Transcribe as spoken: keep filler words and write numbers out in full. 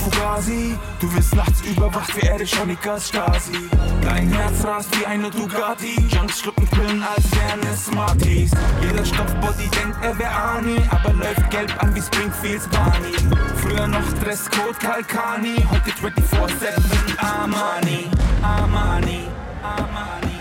Fugazi. Du wirst nachts überwacht wie Erich Honeckers Stasi. Dein Herz rast wie eine Ducati. Junks schlucken Pillen, als wären es Smarties. Jeder Stoffbody denkt, er wär Arnie, aber läuft gelb an wie Springfields Barney. Früher noch Dresscode Kalkani, heute vierundzwanzig sieben Armani, Armani, Armani.